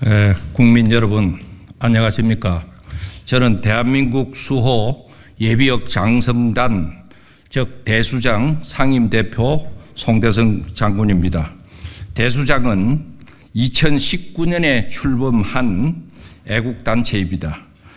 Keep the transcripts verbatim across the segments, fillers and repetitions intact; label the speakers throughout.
Speaker 1: 에, 국민 여러분 안녕하십니까. 저는 대한민국 수호 예비역 장성단 즉 대수장 상임대표 송대성 장군입니다. 대수장은 이천십구 년에 출범한 애국단체입니다.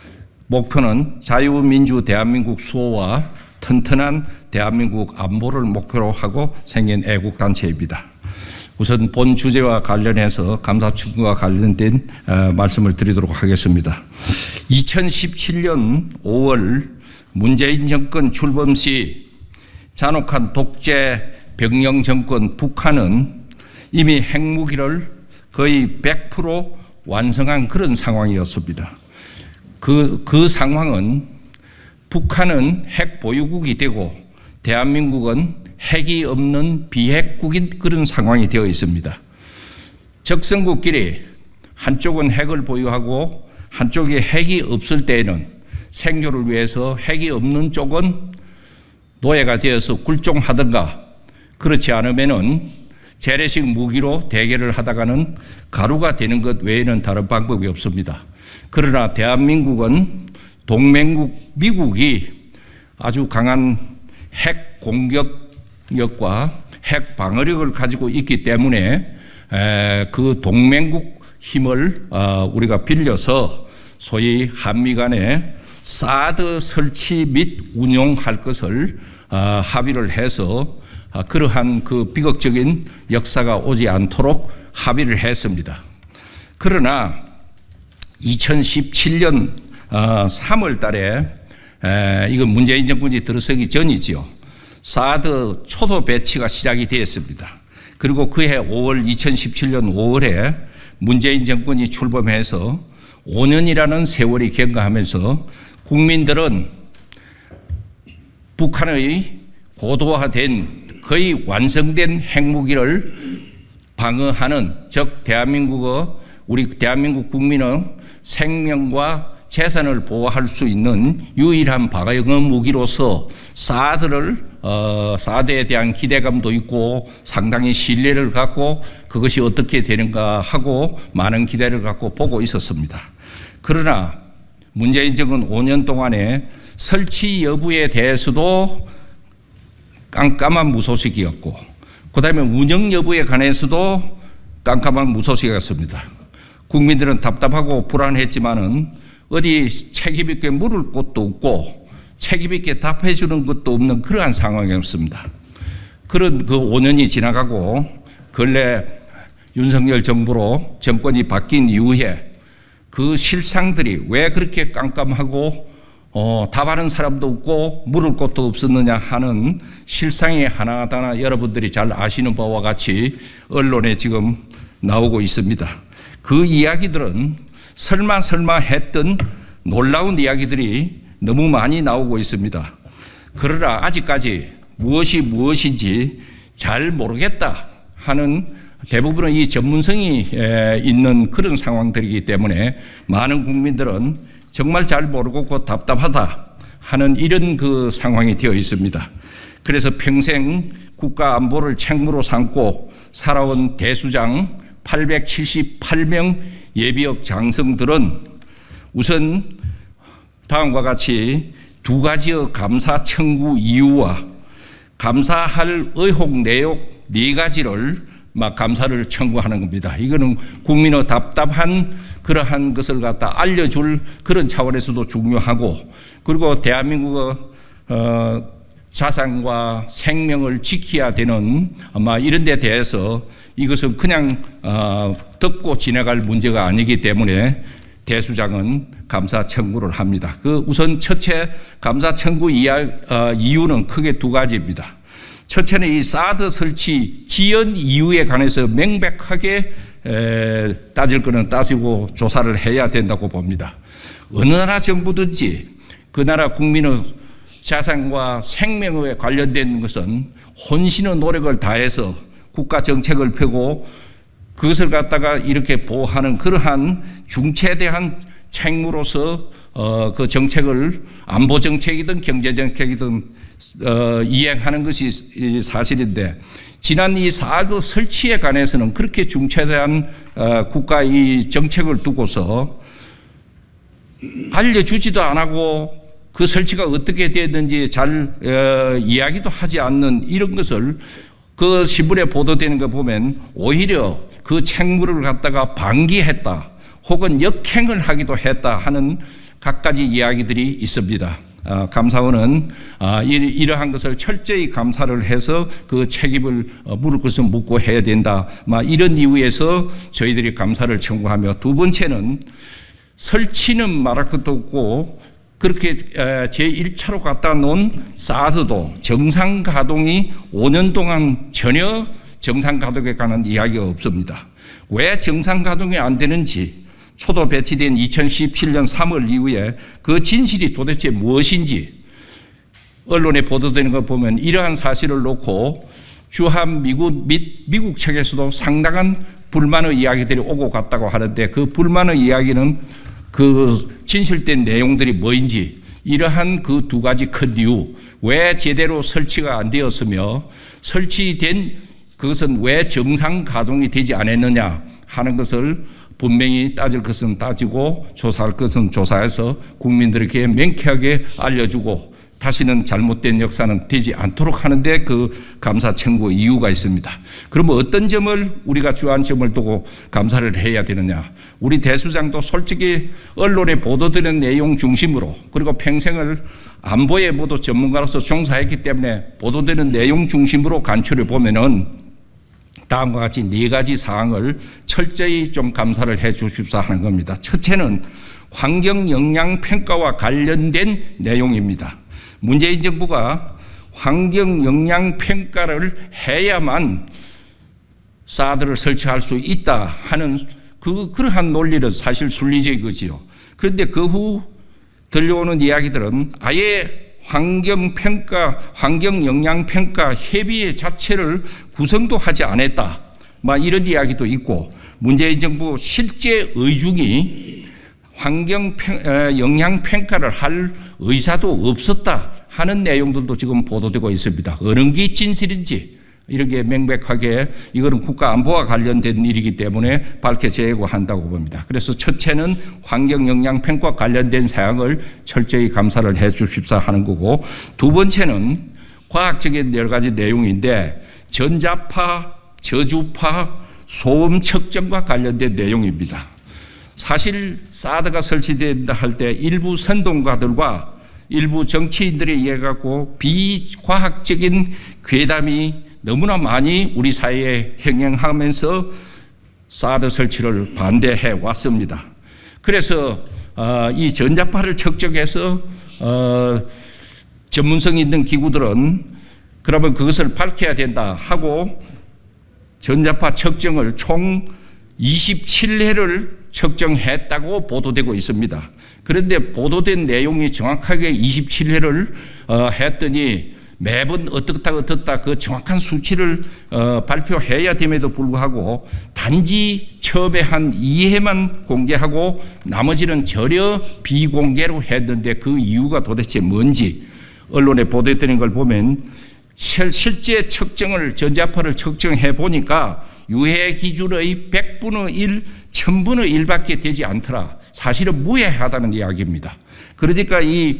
Speaker 1: 목표는 자유민주 대한민국 수호와 튼튼한 대한민국 안보를 목표로 하고 생긴 애국단체입니다. 우선 본 주제와 관련해서 감사 충고와 관련된 어, 말씀을 드리도록 하겠습니다. 이천십칠 년 오월 문재인 정권 출범 시 잔혹한 독재 병영 정권 북한은 이미 핵무기를 거의 백 퍼센트 완성한 그런 상황이었습니다. 그, 그 상황은 북한은 핵 보유국이 되고 대한민국은 핵이 없는 비핵국인 그런 상황이 되어 있습니다. 적성국끼리 한쪽은 핵을 보유하고 한쪽에 핵이 없을 때에는 생존을 위해서 핵이 없는 쪽은 노예가 되어서 굴종하든가 그렇지 않으면은 재래식 무기로 대결을 하다가는 가루가 되는 것 외에는 다른 방법이 없습니다. 그러나 대한민국은 동맹국 미국이 아주 강한 핵 공격력과 핵 방어력을 가지고 있기 때문에 그 동맹국 힘을 우리가 빌려서 소위 한미 간에 사드 설치 및 운용할 것을 합의를 해서 그러한 그 비극적인 역사가 오지 않도록 합의를 했습니다. 그러나 이천십칠 년 삼월 달에 이건 문재인 정권이 들어서기 전이지요. 사드 초도 배치가 시작이 되었습니다. 그리고 그해 오월 이천십칠 년 오월에 문재인 정권이 출범해서 오 년이라는 세월이 경과하면서 국민들은 북한의 고도화된 거의 완성된 핵무기를 방어하는 즉 대한민국의 우리 대한민국 국민의 생명과 재산을 보호할 수 있는 유일한 방어 무기로서 사드를 어, 사드에 대한 기대감도 있고 상당히 신뢰를 갖고 그것이 어떻게 되는가 하고 많은 기대를 갖고 보고 있었습니다. 그러나 문재인 정권 오 년 동안에 설치 여부에 대해서도 깜깜한 무소식이었고 그 다음에 운영 여부에 관해서도 깜깜한 무소식이었습니다. 국민들은 답답하고 불안했지만은 어디 책임 있게 물을 곳도 없고 책임 있게 답해 주는 것도 없는 그러한 상황이었습니다. 그런 그 오 년이 지나가고 근래 윤석열 정부로 정권이 바뀐 이후에 그 실상들이 왜 그렇게 깜깜하고 어, 답하는 사람도 없고 물을 곳도 없었느냐 하는 실상이 하나하나 여러분들이 잘 아시는 바와 같이 언론에 지금 나오고 있습니다. 그 이야기들은 설마 설마 했던 놀라운 이야기들이 너무 많이 나오고 있습니다. 그러나 아직까지 무엇이 무엇인지 잘 모르겠다 하는 대부분은 이 전문성이 있는 그런 상황들이기 때문에 많은 국민들은 정말 잘 모르고 답답하다 하는 이런 그 상황이 되어 있습니다. 그래서 평생 국가 안보를 책무로 삼고 살아온 대수장 팔백칠십팔 명 예비역 장성들은 우선 다음과 같이 두 가지의 감사 청구 이유와 감사할 의혹 내용 네 가지를 막 감사를 청구하는 겁니다. 이거는 국민의 답답한 그러한 것을 갖다 알려줄 그런 차원에서도 중요하고 그리고 대한민국의 어, 자산과 생명을 지켜야 되는 아마 이런 데 대해서 이것은 그냥 어, 듣고 지나갈 문제가 아니기 때문에 대수장은 감사 청구를 합니다. 그 우선 첫째 감사 청구 이야, 어, 이유는 크게 두 가지입니다. 첫째는 이 사드 설치 지연 이유에 관해서 명백하게 에, 따질 거는 따지고 조사를 해야 된다고 봅니다. 어느 나라 정부든지 그 나라 국민의 자산과 생명에 관련된 것은 혼신의 노력을 다해서 국가 정책을 펴고 그것을 갖다가 이렇게 보호하는 그러한 중체대한 책무로서 어, 그 정책을 안보 정책이든 경제 정책이든 어, 이행하는 것이 사실인데, 지난 이 사드 설치에 관해서는 그렇게 중차대한 어, 국가 이 정책을 두고서 알려주지도 안 하고 그 설치가 어떻게 됐는지 잘 어, 이야기도 하지 않는 이런 것을 그 신문에 보도되는 거 보면 오히려 그 책무를 갖다가 방기했다 혹은 역행을 하기도 했다 하는 갖가지 이야기들이 있습니다. 어, 감사원은 어, 이러한 것을 철저히 감사를 해서 그 책임을 어, 물을 것은 묻고 해야 된다. 막 이런 이유에서 저희들이 감사를 청구하며, 두 번째는 설치는 말할 것도 없고 그렇게 제일 차로 갖다 놓은 사드도 정상 가동이 오 년 동안 전혀 정상 가동에 관한 이야기가 없습니다. 왜 정상 가동이 안 되는지, 초도 배치된 이천십칠 년 삼월 이후에 그 진실이 도대체 무엇인지 언론에 보도되는 걸 보면 이러한 사실을 놓고 주한 미국 및 미국 측에서도 상당한 불만의 이야기들이 오고 갔다고 하는데, 그 불만의 이야기는 그 진실된 내용들이 뭐인지, 이러한 그 두 가지 큰 이유, 왜 제대로 설치가 안 되었으며 설치된 그것은 왜 정상 가동이 되지 않았느냐 하는 것을 분명히 따질 것은 따지고 조사할 것은 조사해서 국민들에게 명쾌하게 알려주고 다시는 잘못된 역사는 되지 않도록 하는데 그 감사 청구 이유가 있습니다. 그러면 어떤 점을 우리가 주안점을 두고 감사를 해야 되느냐. 우리 대수장도 솔직히 언론에 보도되는 내용 중심으로, 그리고 평생을 안보에 모두 전문가로서 종사했기 때문에 보도되는 내용 중심으로 간추려 보면은 다음과 같이 네 가지 사항을 철저히 좀 감사를 해 주십사 하는 겁니다. 첫째는 환경 영향 평가와 관련된 내용입니다. 문재인 정부가 환경 영향 평가를 해야만 사드를 설치할 수 있다 하는 그, 그러한 논리는 사실 순리적이지요. 그런데 그 후 들려오는 이야기들은 아예 환경평가, 환경영향평가 협의회 자체를 구성도 하지 않았다, 막 이런 이야기도 있고, 문재인 정부 실제 의중이 환경영향평가를 할 의사도 없었다 하는 내용들도 지금 보도되고 있습니다. 어느 게 진실인지 이렇게 명백하게 이거는 국가안보와 관련된 일이기 때문에 밝혀져야 한다고 봅니다. 그래서 첫째는 환경영향평가 관련된 사항을 철저히 감사를 해 주십사 하는 거고, 두 번째는 과학적인 여러 가지 내용인데 전자파, 저주파, 소음 측정과 관련된 내용입니다. 사실 사드가 설치된다 할 때 일부 선동가들과 일부 정치인들에 의해 갖고 비과학적인 괴담이 너무나 많이 우리 사회에 행행하면서 사드 설치를 반대해 왔습니다. 그래서 어, 이 전자파를 측정해서 어, 전문성 있는 기구들은 그러면 그것을 밝혀야 된다 하고 전자파 측정을 총 이십칠 회를 측정했다고 보도되고 있습니다. 그런데 보도된 내용이 정확하게 이십칠 회를 어, 했더니 매번 어떻다 어떻다 그 정확한 수치를 어, 발표해야 됨에도 불구하고 단지 처음에 한 이 회만 공개하고 나머지는 전혀 비공개로 했는데 그 이유가 도대체 뭔지 언론에 보도되는 걸 보면 실제 측정을 전자파를 측정해 보니까 유해 기준의 백분의 일, 천분의 일밖에 되지 않더라. 사실은 무해하다는 이야기입니다. 그러니까 이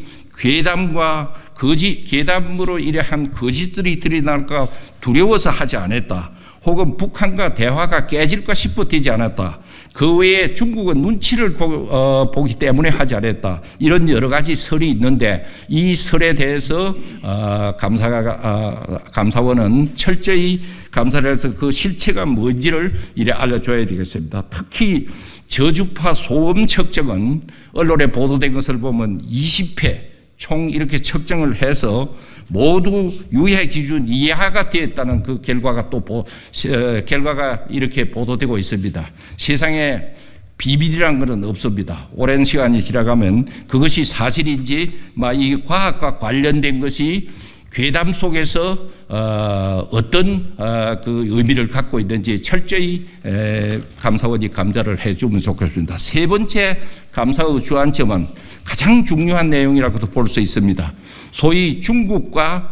Speaker 1: 괴담과 거짓, 괴담으로 이러한 거짓들이 드러날까 두려워서 하지 않았다. 혹은 북한과 대화가 깨질까 싶어 되지 않았다. 그 외에 중국은 눈치를 보, 어, 보기 때문에 하지 않았다. 이런 여러 가지 설이 있는데 이 설에 대해서 어, 감사가, 어, 감사원은 철저히 감사를 해서 그 실체가 뭔지를 이래 알려줘야 되겠습니다. 특히 저주파 소음 측정은 언론에 보도된 것을 보면 이십 회 총 이렇게 측정을 해서 모두 유해 기준 이하가 되었다는 그 결과가 또 보, 어, 결과가 이렇게 보도되고 있습니다. 세상에 비밀이란 것은 없습니다. 오랜 시간이 지나가면 그것이 사실인지 막 이 과학과 관련된 것이 괴담 속에서 어, 어떤 어, 그 의미를 갖고 있는지 철저히 에, 감사원이 감사를 해주면 좋겠습니다. 세 번째 감사의 주안점은 가장 중요한 내용이라고도 볼 수 있습니다. 소위 중국과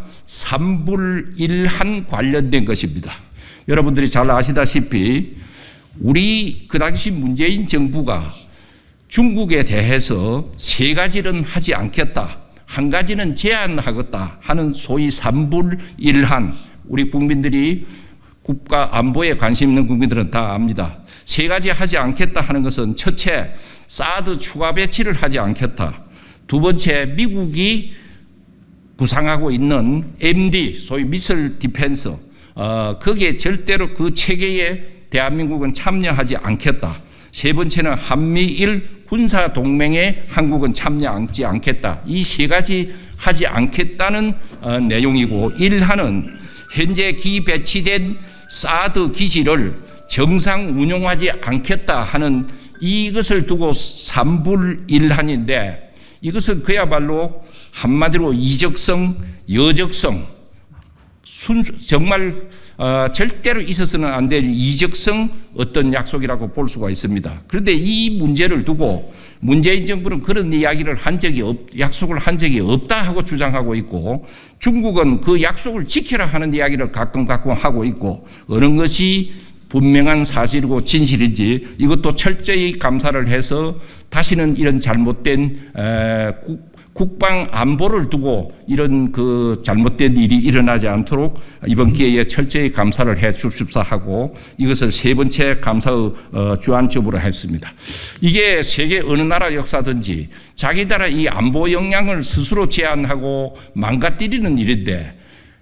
Speaker 1: 삼불일한 관련된 것입니다. 여러분들이 잘 아시다시피 우리 그 당시 문재인 정부가 중국에 대해서 세 가지는 하지 않겠다, 한 가지는 제한하겠다 하는 소위 삼불일한, 우리 국민들이 국가 안보에 관심 있는 국민들은 다 압니다. 세 가지 하지 않겠다 하는 것은 첫째, 사드 추가 배치를 하지 않겠다. 두 번째, 미국이 구상하고 있는 엠디, 소위 미슬 디펜스, 어, 거기에 절대로 그 체계에 대한민국은 참여하지 않겠다. 세 번째는 한미일 군사동맹에 한국은 참여하지 않겠다. 이 세 가지 하지 않겠다는 어, 내용이고, 일하는 현재 기배치된 사드 기지를 정상 운용하지 않겠다 하는 이것을 두고 삼불일한인데, 이것은 그야말로 한마디로 이적성, 여적성, 순, 정말 어, 절대로 있어서는 안 될 이적성 어떤 약속이라고 볼 수가 있습니다. 그런데 이 문제를 두고 문재인 정부는 그런 이야기를 한 적이 없, 약속을 한 적이 없다 하고 주장하고 있고, 중국은 그 약속을 지키라 하는 이야기를 가끔 가끔 하고 있고, 어느 것이 분명한 사실이고 진실인지 이것도 철저히 감사를 해서 다시는 이런 잘못된 에, 국, 국방 안보를 두고 이런 그 잘못된 일이 일어나지 않도록 이번 기회에 철저히 감사를 해 주십사 하고, 이것을 세 번째 감사의 주안점으로 했습니다. 이게 세계 어느 나라 역사든지 자기 나라 이 안보 역량을 스스로 제한하고 망가뜨리는 일인데,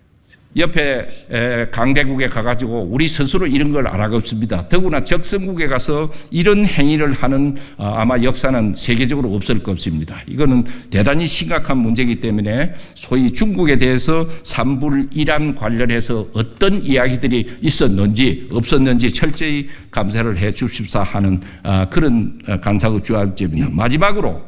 Speaker 1: 옆에 강대국에 가가지고 우리 스스로 이런 걸 안 하겠습니다. 더구나 적성국에 가서 이런 행위를 하는 아마 역사는 세계적으로 없을 것입니다. 이거는 대단히 심각한 문제이기 때문에 소위 중국에 대해서 삼불일한 관련해서 어떤 이야기들이 있었는지 없었는지 철저히 감사를 해 주십사 하는 그런 감사의 주안점입니다. 마지막으로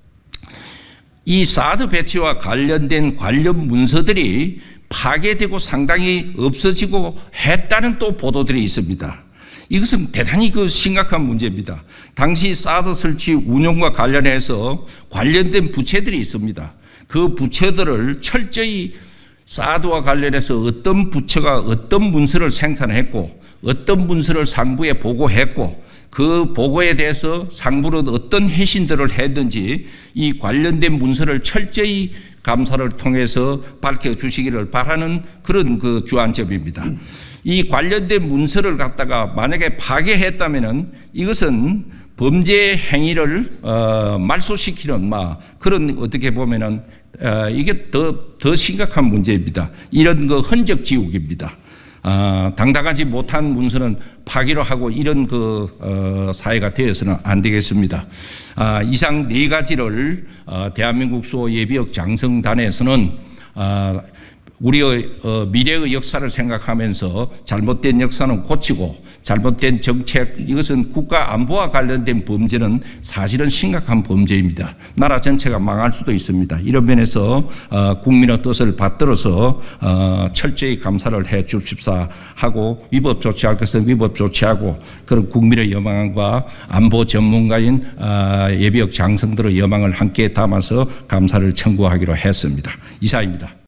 Speaker 1: 이 사드 배치와 관련된 관련 문서들이 파괴되고 상당히 없어지고 했다는 또 보도들이 있습니다. 이것은 대단히 그 심각한 문제입니다. 당시 사드 설치 운용과 관련해서 관련된 부처들이 있습니다. 그 부처들을 철저히 사드와 관련해서 어떤 부처가 어떤 문서를 생산했고 어떤 문서를 상부에 보고했고 그 보고에 대해서 상부는 어떤 회신들을 했는지 이 관련된 문서를 철저히 감사를 통해서 밝혀주시기를 바라는 그런 그 주안점입니다. 이 관련된 문서를 갖다가 만약에 파괴했다면은 이것은 범죄 행위를 어, 말소시키는 막 그런 어떻게 보면은 어, 이게 더, 더 심각한 문제입니다. 이런 그 흔적 지우기입니다. 어, 당당하지 못한 문서는 파기로 하고 이런 그 어, 사회가 되어서는 안 되겠습니다. 아, 이상 네 가지를 어, 대한민국 수호 예비역 장성단에서는 어, 우리의 어, 미래의 역사를 생각하면서 잘못된 역사는 고치고 잘못된 정책, 이것은 국가 안보와 관련된 범죄는 사실은 심각한 범죄입니다. 나라 전체가 망할 수도 있습니다. 이런 면에서 어, 국민의 뜻을 받들어서 어, 철저히 감사를 해 주십사 하고, 위법 조치할 것은 위법 조치하고, 그런 국민의 여망과 안보 전문가인 어, 예비역 장성들의 여망을 함께 담아서 감사를 청구하기로 했습니다. 이상입니다.